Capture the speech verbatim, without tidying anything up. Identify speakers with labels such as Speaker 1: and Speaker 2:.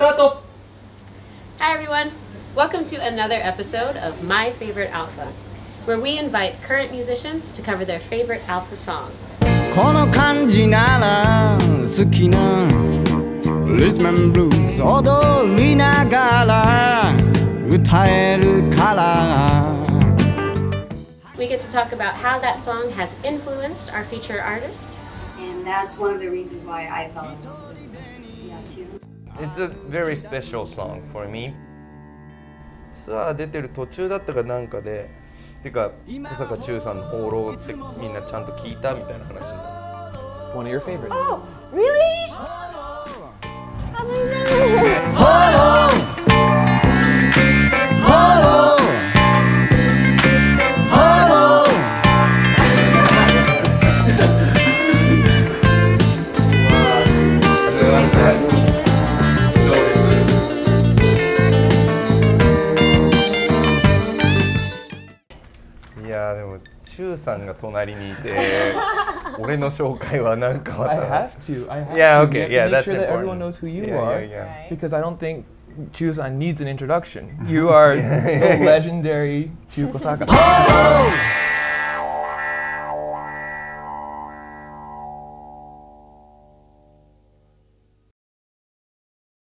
Speaker 1: Start!
Speaker 2: Hi everyone! Welcome to another episode of My Favorite ALFA, where we invite current musicians to cover their favorite ALFA song.
Speaker 3: この感じなら好きなリズムブルース踊りながら歌えるから
Speaker 2: We get to talk about how that song has influenced our featured artist.
Speaker 4: And that's one of the reasons why I fell in love with Miyata.
Speaker 5: It's a very special song for me. ツアー出てる途中だったかなんかで、てか小坂忠さんの放浪ってみんなちゃんと聞いたみたいな話になる。
Speaker 1: One of your favorites.
Speaker 4: Oh, really?
Speaker 3: Hello! Hello! Hello!
Speaker 5: いやーでも忠さんが隣にいて俺の紹介はなんかまた
Speaker 1: I have to. I have
Speaker 5: Yeah,
Speaker 1: to.
Speaker 5: okay,
Speaker 1: You have
Speaker 5: yeah,
Speaker 1: to make
Speaker 5: that's
Speaker 1: sure that
Speaker 5: important.
Speaker 1: everyone knows who you
Speaker 5: Yeah,
Speaker 1: are.
Speaker 5: yeah, yeah.
Speaker 1: Because I don't think Chu-san needs an introduction. You are the legendary Chu Kosaka.